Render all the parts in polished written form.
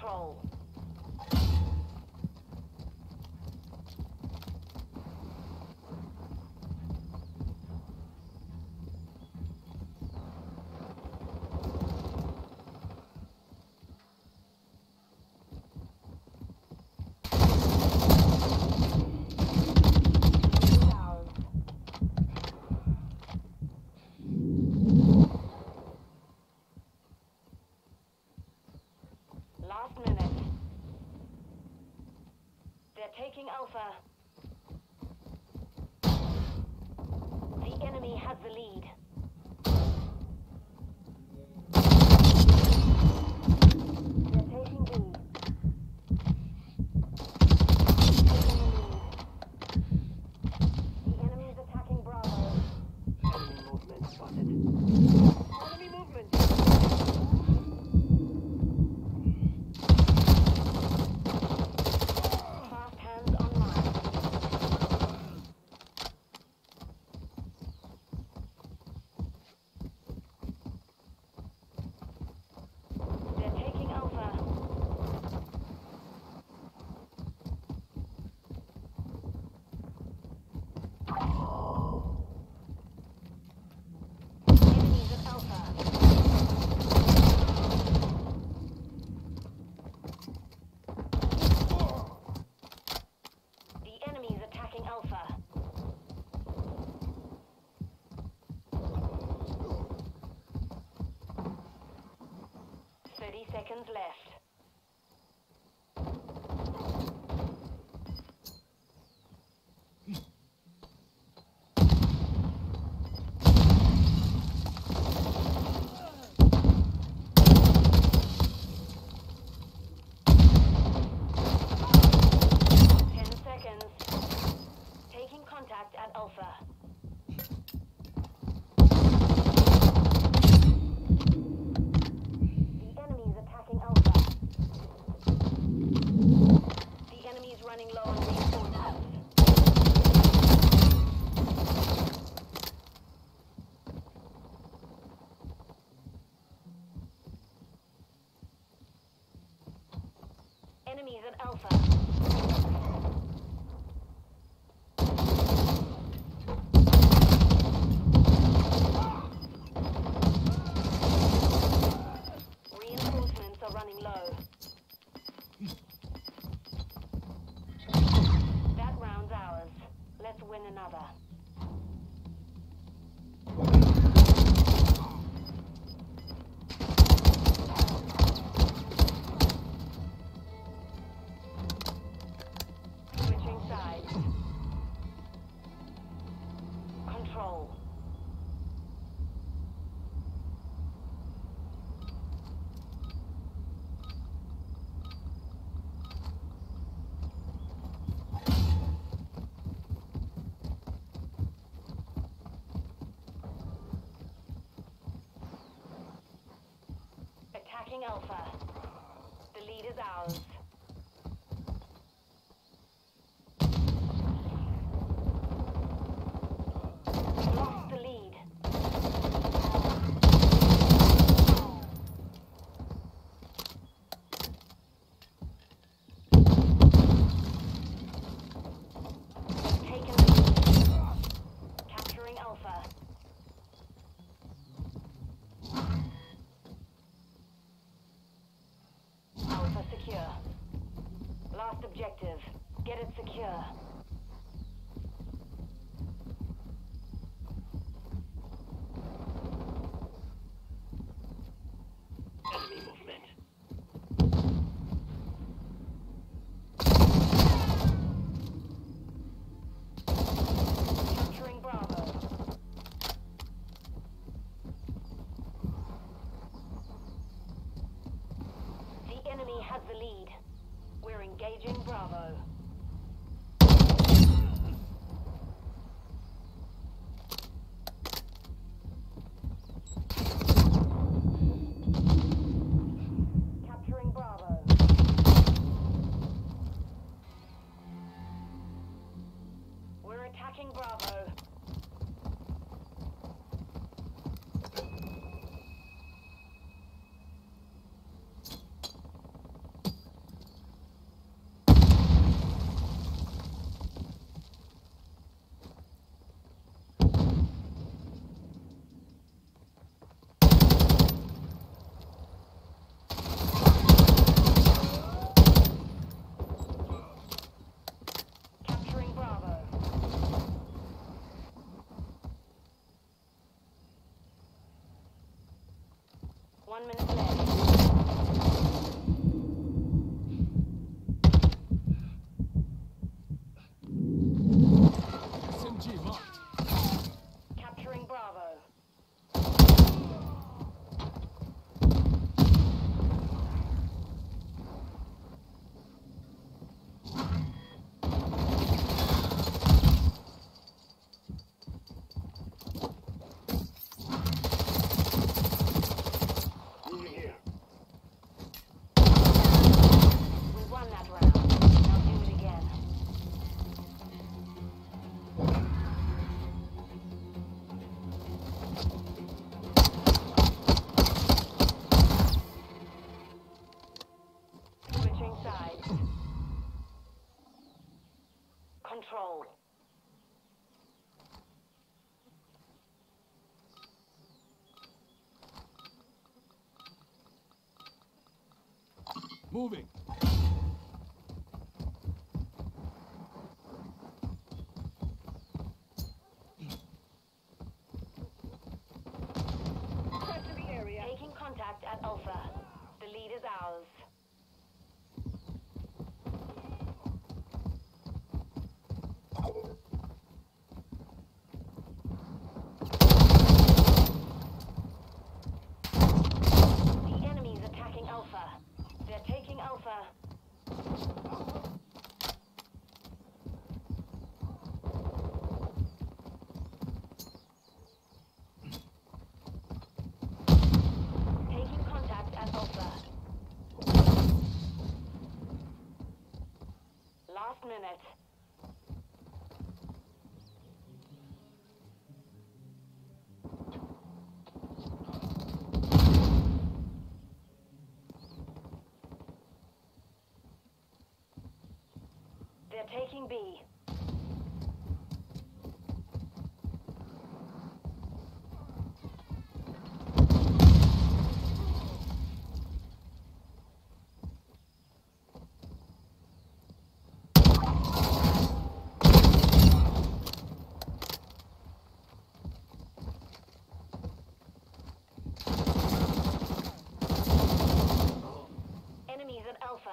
control. Last minute. They're taking Alpha. The enemy has the lead. They're taking B. The enemy is attacking Bravo. Enemy movement spotted. Enemy movement! Fast hands on mine. They're taking Alpha. Enemies at Alpha. The enemy is attacking Alpha. Thirty seconds left. Taking contact at Alpha. The enemy is attacking Alpha. The enemy is running low on reinforcements. Enemies at Alpha. Reinforcements are running low. That round's ours. Let's win another. Switching sides. Control. Attacking Alpha. The lead is ours. Lost the lead. Taken the lead. Capturing Alpha. Alpha secure. Last objective. Get it secure. Enemy movement. Capturing Bravo. The enemy has the lead. We're engaging Bravo. Capturing Bravo. We're attacking Bravo. 1 minute left. SMG marked. Capturing Bravo. Moving here. We won that round. Now do it again. Switching sides. Control. Moving. Threat to the area. Taking contact at Alpha. The lead is ours. The enemy's attacking Alpha. They're taking Alpha. Taking contact at Alpha. Last minute. They're taking B. Enemies at Alpha.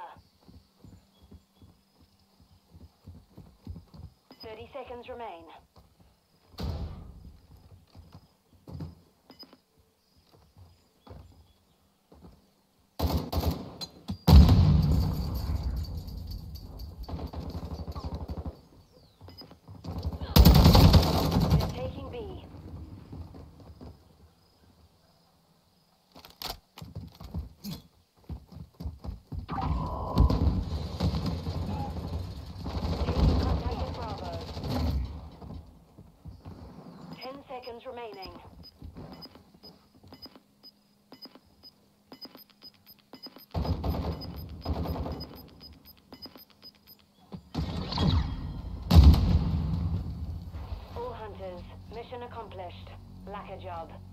30 seconds remain. They're taking B. Taking contact at Bravo. 10 seconds remaining. All hunters, mission accomplished. Lack a job.